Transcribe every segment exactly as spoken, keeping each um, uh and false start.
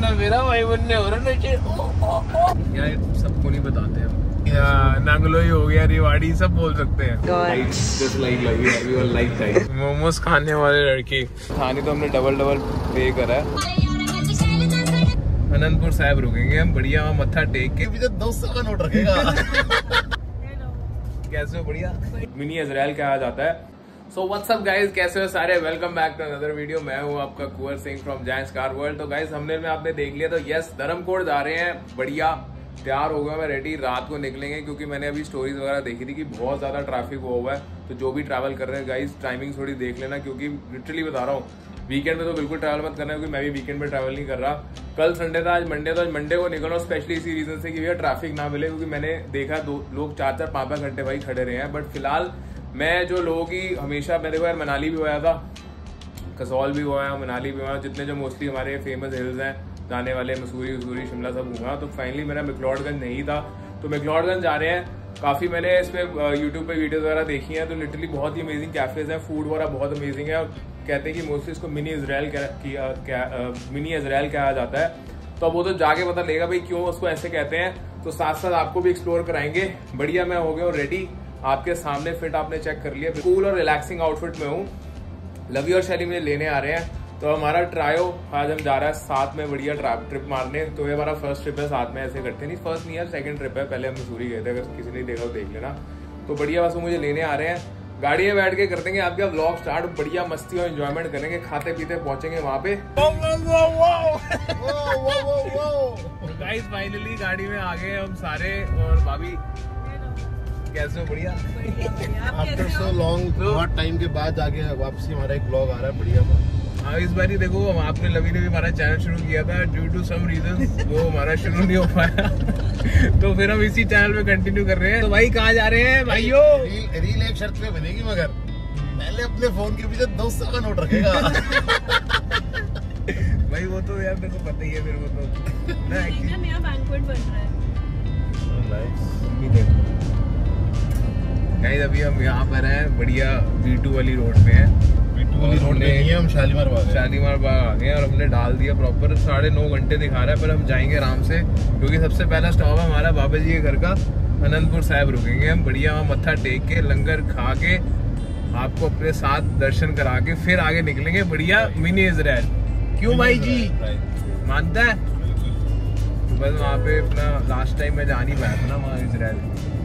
मेरा भाई बनने हो रहा यार, सबको नहीं बताते हम। नांगलोई हो गया, रेवाड़ी, सब बोल सकते हैं। मोमोज खाने वाले लड़की खाने तो हमने डबल डबल पे करा है। अनंतपुर साहिब रुकेंगे हम, बढ़िया वहाँ मत्था टेक के। दो सौ का नोट रखेगा। कैसे हो? बढ़िया। मिनी इजराइल कहा जाता है। सो व्हाट्स अप गाइस, कैसे हो सारे? Welcome back to another video. मैं हूँ आपका Kunwar Singh from gents car world. तो गाइस हमने में आपने देख लिया, तो यस धर्मकोट जा रहे हैं। बढ़िया तैयार हो गया मैं, रेडी। रात को निकलेंगे क्योंकि मैंने अभी स्टोरीज वगैरह देखी थी कि बहुत ज्यादा ट्रैफिक हुआ है। तो जो भी ट्रैवल कर रहे हैं गाइस, टाइमिंग थोड़ी देख लेना, क्योंकि लिटरली बता रहा हूँ वीकेंड में तो बिल्कुल ट्रैवल मत करना, क्योंकि मैं भी वीकेंड में ट्रैवल नहीं कर रहा। कल संडे था, आज मंडे था। आज मंडे को निकल रहा हूँ स्पेशली इसी रीजन से कि भैया ट्रैफिक ना मिले, क्योंकि मैंने देखा दो लोग चार चार पाँच पाँच घंटे भाई खड़े रहे हैं। बट फिलहाल मैं जो लोगों की हमेशा, मैं देखो यार मनाली भी हुआ था, कसौल भी हुआ है, मनाली भी हुआ है, जितने जो मोस्टली हमारे फेमस हिल्स हैं जाने वाले, मसूरी वसूरी शिमला सब घूमा। तो फाइनली मेरा मैक्लोडगंज नहीं था, तो मैक्लोडगंज जा रहे हैं। काफ़ी मैंने इस पर यूट्यूब पे वीडियोस वगैरह देखी हैं, तो लिटरली बहुत ही अमेजिंग कैफेज हैं, फूड वगैरह बहुत अमेजिंग है। और कहते हैं कि मोस्टली इसको मिनी इजराइल किया क्या मिनी इजराइल कहा जाता है। तो अब वो तो जाके पता लगेगा भाई क्यों उसको ऐसे कहते हैं। तो साथ साथ आपको भी एक्सप्लोर कराएंगे। बढ़िया, मैं हो गया हूँ रेडी, आपके सामने फिट आपने चेक कर लिया। कूल और रिलैक्सिंग आउटफिट में हूँ। लवी और शैली मुझे लेने आ रहे हैं, तो हमारा ट्रायो आज हम जा रहा है साथ में बढ़िया ट्रिप मारने। तो ये हमारा फर्स्ट ट्रिप है साथ में, ऐसे करते नहीं, फर्स्ट नहीं है सेकंड ट्रिप है। पहले हम मसूरी गए थे, अगर किसी ने देखा तो देख लेना। तो बढ़िया, बस वो मुझे लेने आ रहे हैं। गाड़ी में बैठ के कर देंगे आपका व्लॉग स्टार्ट। बढ़िया मस्ती और एंजॉयमेंट करेंगे, खाते पीते पहुंचेंगे वहां पे। गाइस फाइनली गाड़ी में आ गए हम सारे। और भाभी कैसे हो? बढ़िया। आफ्टर सो लॉन्ग, बहुत टाइम के बाद आगे वापसी हमारा एक ब्लॉग आ रहा है। बढ़िया था। हाँ, इस बार ही देखो हम आपने लवी ने भी हमारा चैनल शुरू किया था, ड्यू टू सम रीजंस वो हमारा शुरू नहीं हो पाया। तो फिर हम इसी चैनल पे कंटिन्यू कर रहे हैं। तो भाई कहाँ जा रहे हैं भाइयों? रील, रील एक शर्त पे बनेगी, मगर पहले अपने फोन के पीछे दो सौ का नोट रखेगा। भाई वो तो यार मेरे को पता ही है, मेरे को तो ना एक्चुअली नया बैंक्वेट बन रहा है। गाइस अभी हम यहाँ पर हैं, बढ़िया वी टू वाली रोड पे हैं। रोड नहीं है, हम शालीमार बाग शालीमार बाग आ गए और हमने डाल दिया प्रॉपर। साढ़े नौ घंटे दिखा रहा है, पर हम जाएंगे आराम से, क्योंकि सबसे पहला स्टॉप है हमारा बाबा जी के घर का। अनंतपुर साहिब रुकेंगे हम, बढ़िया वहाँ मत्था टेक के लंगर खा के आपको अपने साथ दर्शन करा के फिर आगे निकलेंगे बढ़िया मिनी इजराइल। क्यों भाई जी, मानता है? तो बस वहाँ पे अपना लास्ट टाइम मैं जा नहीं पाया था ना वहाँ इजराइल।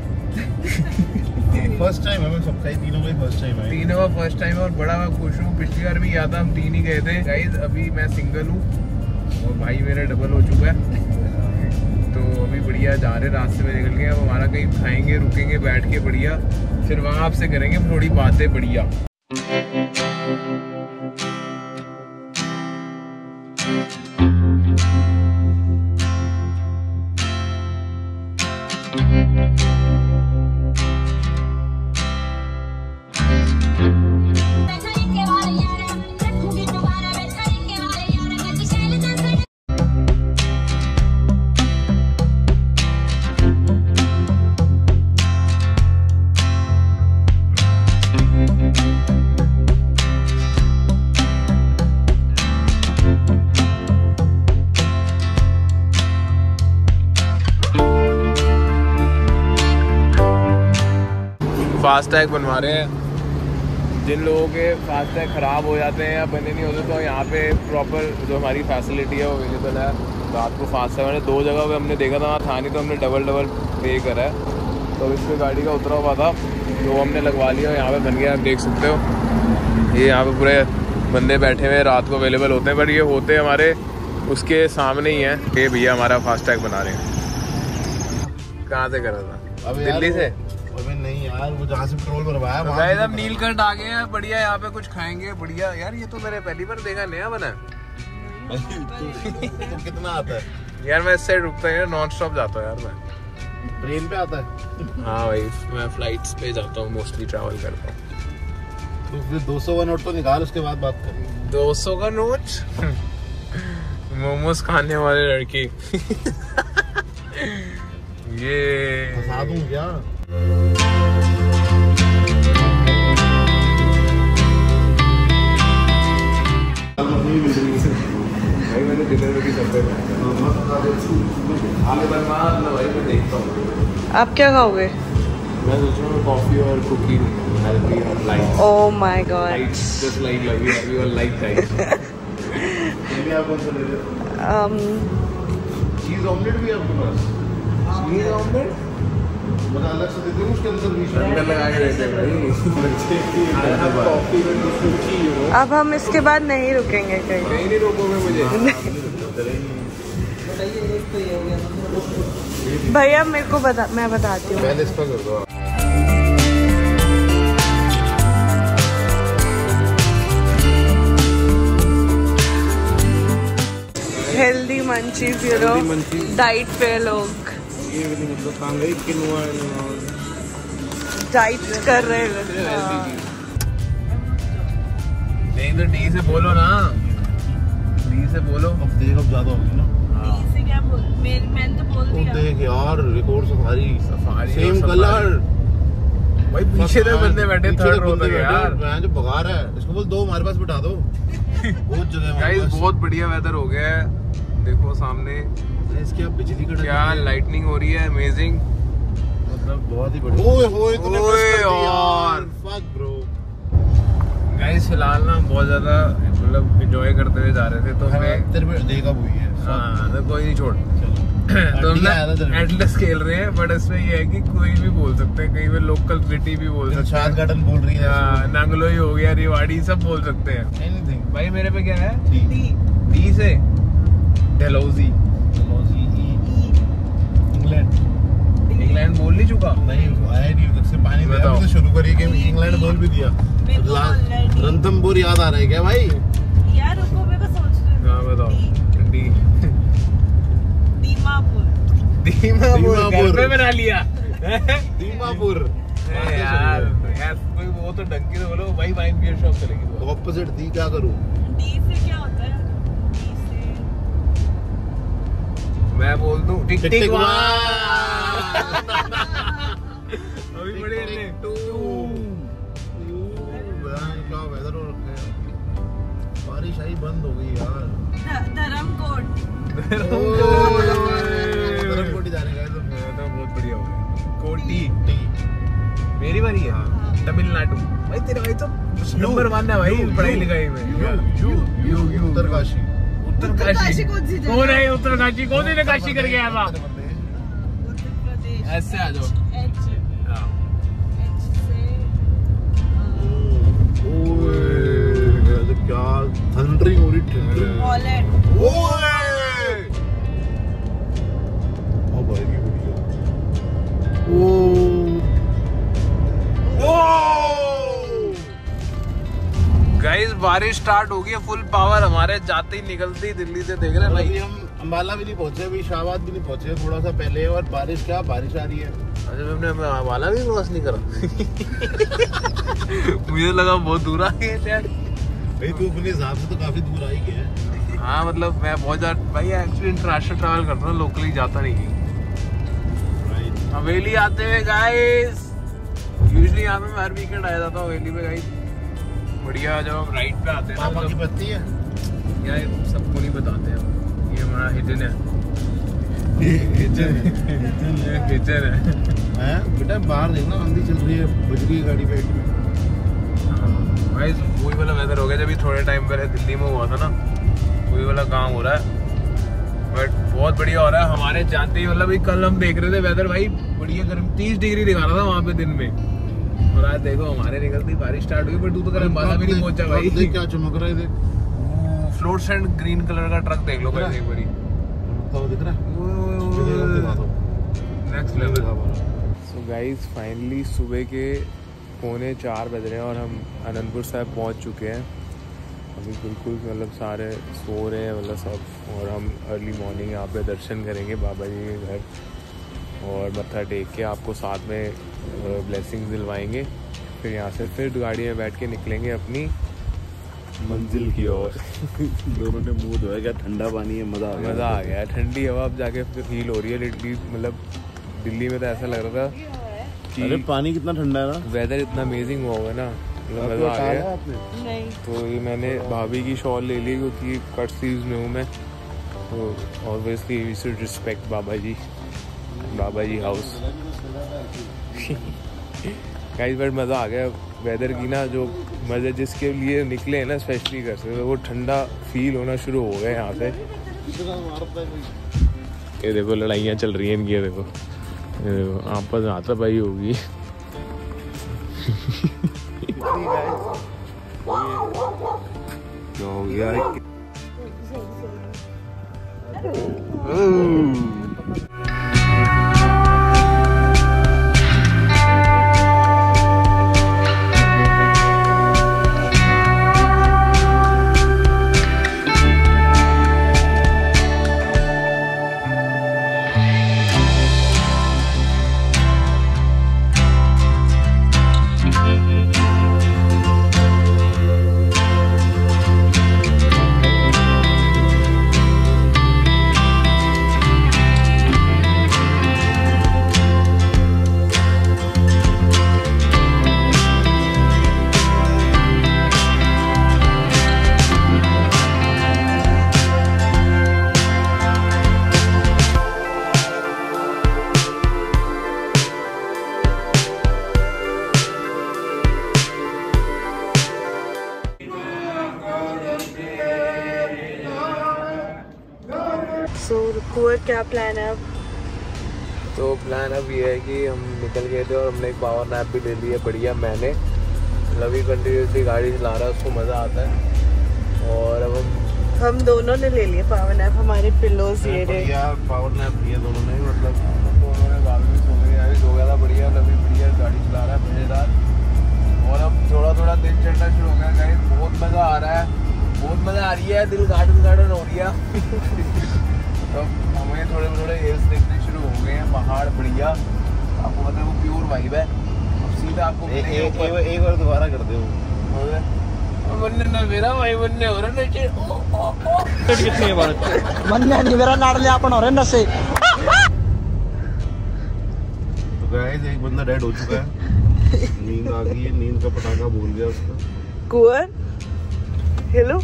फर्स्ट टाइम हमें सबका ही तीनों का फर्स्ट टाइम है। तीनों का फर्स्ट टाइम और बड़ा मैं खुश हूँ। पिछली बार भी गया था, हम तीन ही गए थे। गाइस अभी मैं सिंगल हूँ और भाई मेरा डबल हो चुका है। तो अभी बढ़िया जा रहे, रास्ते में निकल गए। अब हमारा कहीं खाएंगे, रुकेंगे बैठ के बढ़िया, फिर वहाँ आपसे करेंगे थोड़ी बातें बढ़िया। फास्टैग बनवा रहे हैं। जिन लोगों के फास्टैग ख़राब हो जाते हैं या बने नहीं होते, तो यहाँ पे प्रॉपर जो हमारी फैसिलिटी है वो अवेलेबल है। रात को फास्टैग मैंने दो जगह पे हमने देखा था, वहाँ था नहीं, तो हमने डबल डबल पे करा है। तो इस पर गाड़ी का उतरा हुआ था, तो हमने लगवा लिया। यहाँ पे बन गया, आप देख सकते हो। ये यहाँ पे पूरे बंदे बैठे हुए रात को अवेलेबल होते हैं, बट ये होते हमारे उसके सामने ही हैं। ये भैया हमारा फास्टैग बना रहे हैं। कहाँ से करा था? अब दिल्ली से? अबे नहीं यार, वो जहाँ से पेट्रोल भरवाया तो गाइस हम नीलकंठ आ गए हैं। बढ़िया यहाँ पे कुछ खाएंगे बढ़िया। यार ये तो मैंने पहली बार देखा, नया बना है। तो कितना आता है यार? मैं इस साइड रुकता है, नॉन स्टॉप जाता हूँ यार मैं। ट्रेन पे आता है? हाँ भाई, मैं फ्लाइट्स पे जाता हूँ, मोस्टली ट्रैवल करता हूँ। तो फिर दो सौ का नोट तो निकाल, उसके बाद बात करें। दो सौ का नोट? मोमोज खाने वाले लड़की। ये फंसा दूं क्या? भाई मैंने मैं डिनर में भी करते हैं आगे बनवा ना भाई मैं देखता हूँ। आप क्या खाओगे? मैं सोच रहा हूँ कॉफी और कुकिंग हेल्दी और light. Oh my god, just like like we are like guys. आप कौन सा ले रहे हो? um चीज ऑमलेट भी है आपके पास? चीज ऑमलेट मतलब अलग से देते हो उसके अंदर भी अंदर लगा के देते हैं भाई। कॉफी में कुकी यू नो। अब हम इसके बाद नहीं रुकेंगे कहीं। कहीं नहीं रोकोगे मुझे। भैया मेरे को बता, मैं बताती हूँ। पहले इसका कर दो। Healthy munchies you know, diet पे लोग ये मतलब कहाँ गई किनोआ डाइट कर रहे हैं। नहीं तो डी से बोलो ना, डी से बोलो। अब देख अब ज्यादा होगी ना। से क्या बोल, मेरे मैंने तो बोल दिया। देख यार record safari safari same colour भाई। पीछे तो बंदे बैठे थर्ड रो तक यार। मैं जो भगा रहा है इसको बोल दो हमारे पास बिठा दो। बहुत जगह गाइस बहुत बढ़िया वेदर हो गया है। देखो सामने इसके अब बिजली का क्या लाइटनिंग हो रही है, अमेजिंग। मतलब बहुत ही बढ़िया। ओए होए तूने ओए मिस कर दिया यार। Fuck bro. गाइस फिलहाल ना बहुत ज्यादा मतलब एंजॉय करते हुए जा रहे थे तो मैं तेरे पे देखा हुई है। हाँ तो कोई नहीं छोड़। तो हम चलो एटलस खेल रहे हैं बट इसमें ये है कि कोई भी बोल सकते हैं, कहीं पे लोकल सिटी भी बोल सकते दिलशाद हैं, गार्डन बोल रही है। नांगलोई हो गया, रेवाड़ी सब बोल सकते हैं। एनीथिंग भाई मेरे पे क्या है? डी डी से डलहौजी। इंग्लैंड इंग्लैंड बोल नहीं चुका? नहीं आया नहीं उधर से पानी में बताओ। तो शुरू करी कि इंग्लैंड बोल भी दिया। रणथंभौर याद आ रहा है क्या भाई? यार रुको मेरे को सोचने दो। हाँ बताओ। डी दीमापुर। दीमापुर घर पे बना लिया। दीमापुर यार यार कोई वो तो डंकी तो बोलो भाई, वाइन बियर शॉप चलेगी तो। ऑपोजिट दी क्या करूं? डी से क्या होता है? डी से मैं बोल दूं टिक टिक टिक टिक वन। वन। अभी बढ़िया ने टू। क्या वेदर हो रखा है। बारिश आई बंद हो गई यार। धर्मकोट। धर्मकोट ही जाने का है तो बहुत बढ़िया हो गया। कोटी टी मेरी बारी है। तमिलनाडु भाई, तेरे भाई तो नंबर वन है भाई पढ़ाई लिखाई में। यू यू यू यू उत्तरकाशी। उत्तरकाशी कौन सी जगह? कौन है उत्तरकाशी? कौन सी काशी करके आया था? उत्तर प्रदेश। ऐसे आ जाओ। एच हाँ। एच से ओए ये क्या थंडरिंग हो रही थंडरिंग। हॉलैंड। ओए ओ भाई की बढ़िया। ओ गाइस बारिश स्टार्ट हो गई है फुल पावर हमारे जाते ही निकलते ही दिल्ली से। देख रहे हैं अभी भाई हम अंबाला भी नहीं पहुंचे, अभी शाहबाद भी नहीं पहुंचे, थोड़ा सा पहले। और बारिश क्या बारिश आ रही है। अच्छा मैंने वाला भी क्रॉस नहीं करा। मुझे लगा बहुत दूर आ गए शायद। भाई तू अपने हिसाब से तो काफी दूर आई गया है। हाँ मतलब मैं बहुत ज्यादा भाई एक्चुअली इंटरनेशनल ट्रैवल करता हूँ, लोकली जाता नहीं कहीं। हवेली आते हुए गाइस, यूजुअली यहाँ पे मैं हर वीकेंड आया जाता हूँ हवेली पे गाइस। बढ़िया जब हम राइड पे आते हैं पापा ना की तो पत्ती है यार सबको नहीं बताते हैं, ये हमारा हिडन है। किचन किचन है। है बेटा, बाहर देखना आंधी चल रही है, बज गई गाड़ी पे। भाई वही वाला वेदर हो गया जब भी थोड़े टाइम पहले दिल्ली में हुआ था ना, वही वाला काम हो रहा है। बट बहुत बढ़िया हो रहा है हमारे जाते ही। मतलब कल हम देख रहे थे वेदर भाई बढ़िया गर्म, तीस डिग्री दिखा रहा था वहाँ पे दिन में। और आज देखो हमारे निकलती बारिश स्टार्ट हुई, बट तू तो कर अंबाला भी नहीं पहुंचा भाई। देख क्या चमक रहा है, देख फ्लोरेसेंट ग्रीन कलर का ट्रक देख लो भाई एक बारी। तो दिख रहा है next level. So guys finally सुबह के पौने चार बज रहे हैं और हम आनंदपुर साहिब पहुंच चुके हैं। अभी बिल्कुल मतलब सारे सो रहे हैं मतलब सब, और हम अर्ली मॉर्निंग यहाँ पे दर्शन करेंगे बाबा जी के घर और मत्था टेक के आपको साथ में ब्लेसिंग दिलवाएंगे। फिर यहाँ से फिर गाड़ी में बैठ के निकलेंगे अपनी मंजिल की ओर। दोनों ने मुंह धोया, क्या ठंडा पानी है, मजा आ गया। मज़ा आ गया, ठंडी हवा अब जाके फील हो रही है लिटरली। मतलब दिल्ली में तो ऐसा लग रहा था कि अरे पानी कितना ठंडा है ना, वेदर इतना अमेजिंग हुआ होगा ना, मतलब मज़ा आ गया। आपने नहीं तो ये मैंने भाभी की शॉल ले ली क्योंकि कट सीज में हूँ मैं, तो obviously we should respect Baba ji, Baba ji house. Guys but मज़ा आ गया वेदर की ना, जो मज़े जिसके लिए निकले हैं ना स्पेशली घर से, वो ठंडा फील होना शुरू हो गया यहाँ पे। ये देखो लड़ाइयाँ चल रही हैं इनकी, देखो आपस में हाथापाई होगी। क्या हो गया? So, कुंवर क्या प्लान है अब? तो प्लान अब ये है कि हम निकल गए थे और हमने एक पावर नैप भी ले ली है बढ़िया। मैंने लवी कंटिन्यूसली गाड़ी चला रहा है, उसको मज़ा आता है। और अब हम हम दोनों ने ले लिए पावर नैप, हमारे पिलोज ये रहे। पावर नैप लिए दोनों ने, मतलब दोनों ने बाद में सो गए, अभी सो गया था बढ़िया। लवी बढ़िया गाड़ी चला रहा है मज़ेदार। और अब थोड़ा थोड़ा दिन चढ़ना शुरू हो गया गाइस, बहुत मज़ा आ रहा है, बहुत मज़ा आ रही है, दिल गार्डन गार्डन हो रही है। तो हमें थोड़े थोड़े हिल्स देखने शुरू हो गए हैं, पहाड़ बढ़िया, आपको पता है वो प्योर वाइब है। अब सीधा आपको एक एक एक बार दोबारा कर दो। बनने ना मेरा भाई बनने हो रहा नीचे कितनी बार बनने नहीं मेरा नाड़ले अपन हो रहे नशे। तो गाइस एक बंदा डेड हो चुका है, नींद आ गई है, नींद का पटाखा भूल गया उसका। कुंवर हेलो,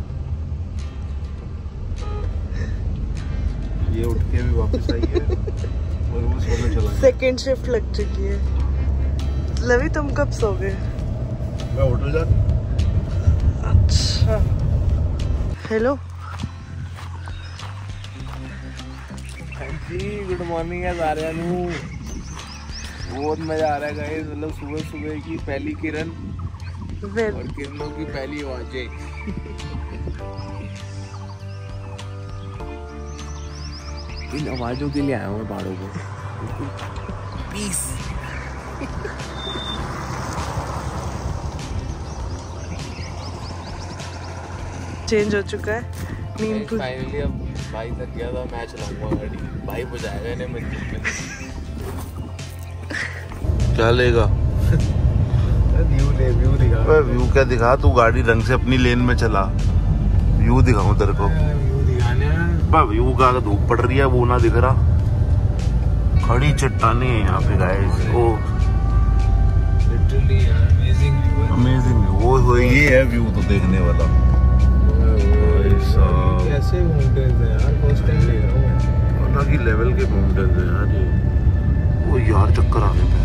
ये उठ के भी वापस आई है और वो सोने चला गया। सेकेंड शिफ्ट लग चुकी है। लवी तुम कब सोगे? मैं होटल जा। अच्छा हेलो जी, गुड मॉर्निंग है सारे नू। बहुत मजा आ रहा है गाइस, मतलब सुबह सुबह की पहली किरण और किरणों की पहली आवाजें। इन आवाजों के लिए आया हूँ मैं पहाड़ों को। पीस। चेंज हो चुका है नींद। फाइनली अब भाई थक गया था, मैं चलाऊंगा गाड़ी, भाई बुझाएगा इन्हें मंजिल पे। क्या लेगा? व्यू ले, व्यू दिखा। व्यू क्या दिखा, तू गाड़ी ढंग से अपनी लेन में चला, व्यू दिखाऊं तेरे को? व्यू दिखाने व्यू का धूप पड़ रही है वो ना दिख रहा, खड़ी चट्टाने हैं यहाँ पे guys. Oh literally amazing view, amazing view. वो हो ये है व्यू तो देखने वाला। कैसे माउंटेन्स हैं यार, फर्स्ट टाइम देख रहा हूँ मैं। अलग ही लेवल के माउंटेन्स हैं यार ये। वो यार चक्कर आने पे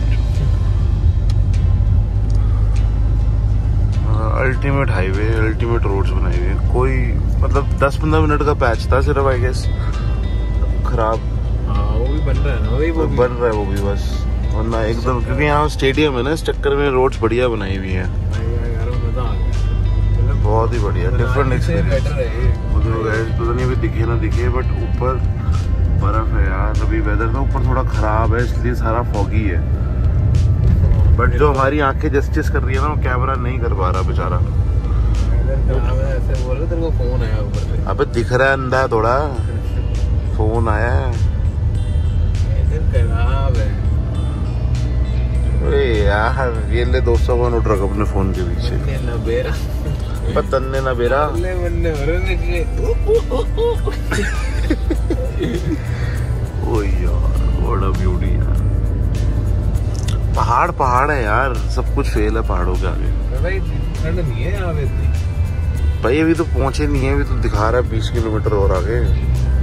अल्टीमेट हाईवे, अल्टीमेट रोड्स बनाई हुई है। कोई मतलब दस पंद्रह मिनट का पैच था सिर्फ आई गेस, खराब। हाँ वो भी बन रहा है ना, वही वो भी बन रहा है वो भी बस, वरना एकदम, क्योंकि यहाँ स्टेडियम है ना, इस चक्कर में रोड्स बढ़िया बनाई हुई है। मजा आ गया, बहुत ही बढ़िया, डिफरेंट एक्सपीरियंस। पता नहीं अभी दिखे ना दिखे, बट ऊपर बर्फ है यार। अभी वेदर ना ऊपर थोड़ा खराब है, इसलिए सारा फॉगी है, बट जो हमारी आंखें जस्टिस कर रही है ना, वो कैमरा नहीं कर पा रहा बेचारा। ऐसे बोल रहे तेरे को फोन आया ऊपर से। अबे दिख रहा है अंधा थोड़ा, फोन आया है। खराब है अरे यार, ये ले दोस्तों को नोट रख अपने फोन के पीछे। ना बेरा तन्ने ना बेरा ले बन्ने हो रहे। ओ यार व्हाट अ ब्यूटी यार। पहाड़ पहाड़ है यार, सब कुछ फेल है पहाड़ों के आगे। भाई ठंड नहीं है यहाँ पे इतनी। भाई अभी तो पहुंचे नहीं है, अभी तो दिखा रहा है बीस किलोमीटर और आगे।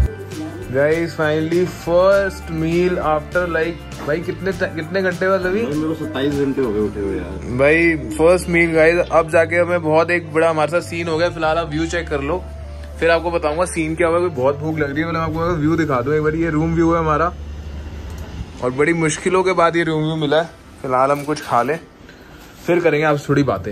Guys finally first meal after like भाई कितने कितने घंटे बाद अभी मेरे को सत्ताईस घंटे हो गए उठे हुए यार भाई। फर्स्ट मील गाइस, अब जाके हमें बहुत एक बड़ा हमारे साथ सीन हो गया। फिलहाल आप व्यू चेक कर लो, फिर आपको बताऊंगा सीन क्या हुआ। बहुत भूख लग रही है, मतलब आपको व्यू दिखा दूं एक बार। ये रूम व्यू है हमारा और बड़ी मुश्किलों के बाद ये रूम व्यू मिला है। फिलहाल हम कुछ खा लें, फिर करेंगे आप थोड़ी बातें।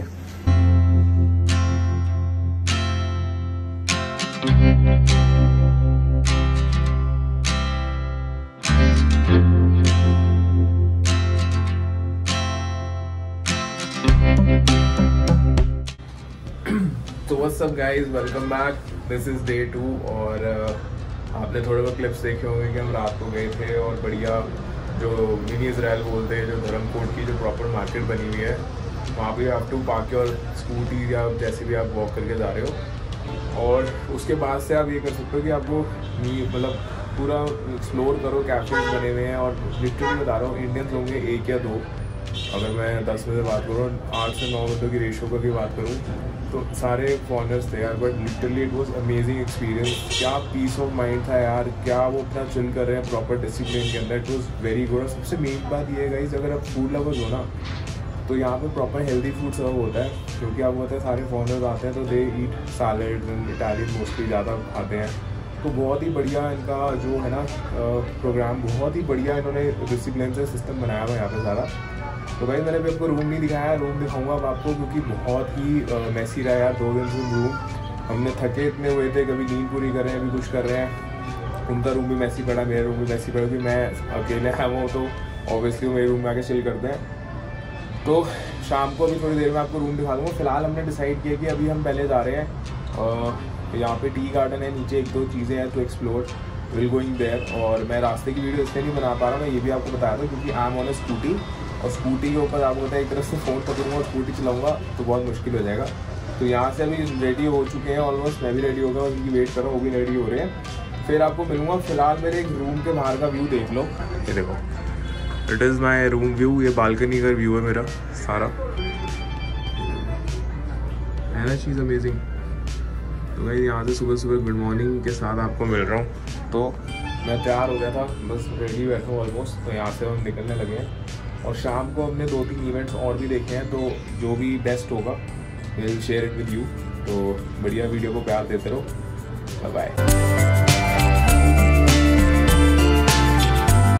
तो what's up guys, welcome back. This is day two और uh, आपने थोड़े बहुत क्लिप्स देखे होंगे कि हम रात को गए थे और बढ़िया जो मिनी इजराइल बोलते हैं, जो धर्मकोट की जो प्रॉपर मार्केट बनी हुई है, वहाँ पे आप टू पार्क और स्कूटी या जैसे भी आप वॉक करके जा रहे हो। और उसके बाद से आप ये कर सकते हो कि आपको मतलब पूरा एक्सप्लोर करो। कैफे बने हुए हैं और लिटरली बता रहा हूँ, इंडियंस होंगे एक या दो, अगर मैं दस में से बात करूँ, आठ से नौ बंदों की रेशो का भी बात करूँ तो सारे फॉरनर्स थे यार। But literally it was amazing experience. क्या पीस ऑफ माइंड था यार, क्या वो अपना चिल कर रहे हैं प्रॉपर डिसिप्लिन के अंदर। It was very good. और सबसे मेन बात ये है गाइस, अगर आप फूड लवर्स हो ना तो यहाँ पे प्रॉपर हेल्दी फूड सर्व होता है, क्योंकि आपको पता है सारे फॉरनर्स आते हैं तो they eat salad and Italian mostly ज़्यादा खाते हैं। तो बहुत ही बढ़िया इनका जो है ना प्रोग्राम, बहुत ही बढ़िया इन्होंने डिसिप्लिन से सिस्टम बनाया हुआ है यहाँ पे सारा। तो भाई मैंने भी आपको रूम नहीं दिखाया, रूम दिखाऊंगा अब आपको, क्योंकि बहुत ही मैसी रहा यार दो दिन से रूम। हमने थके इतने हुए थे, कभी नींद पूरी कर रहे हैं, अभी कुछ कर रहे हैं। उनका रूम भी मैसी पड़ा, मेरा रूम भी मैसी पड़ा, क्योंकि मैं अकेले आया हूँ तो ऑब्वियसली मेरे रूम में आके चिल करते हैं। तो शाम को अभी थोड़ी देर में आपको रूम दिखा दूँगा। फिलहाल हमने डिसाइड किया कि अभी हम पहले जा रहे हैं, यहाँ पे टी गार्डन है, नीचे एक दो चीज़ें हैं तो एक्सप्लोर विल गोइंग देयर। और मैं रास्ते की वीडियो इसलिए नहीं बना पा रहा हूँ, मैं ये भी आपको बताया था क्योंकि I am on a scooty, और स्कूटी के ऊपर आपको पता है एक तरफ से फ़ोन पकड़ूंगा और स्कूटी चलाऊंगा तो बहुत मुश्किल हो जाएगा। तो यहाँ से अभी रेडी हो चुके हैं ऑलमोस्ट, मैं भी रेडी हो गया, उनकी वेट कर रहा हूँ, वो भी रेडी हो रहे हैं। फिर आपको मिलूंगा। फिलहाल मेरे एक रूम के बाहर का व्यू देख लो, ये देखो, it is my room view. ये बालकनी का व्यू है मेरा सारा, है ना चीज़ अमेजिंग। तो भाई यहाँ से सुबह सुबह गुड मॉर्निंग के साथ आपको मिल रहा हूँ। तो मैं तैयार हो गया था, बस रेडी बैठा हूँ ऑलमोस्ट। तो यहाँ से हम निकलने लगे हैं और शाम को हमने दो तीन इवेंट्स और भी देखे हैं, तो जो भी बेस्ट होगा will share it with you. तो बढ़िया वीडियो को प्यार देते रहो, बाय बाय।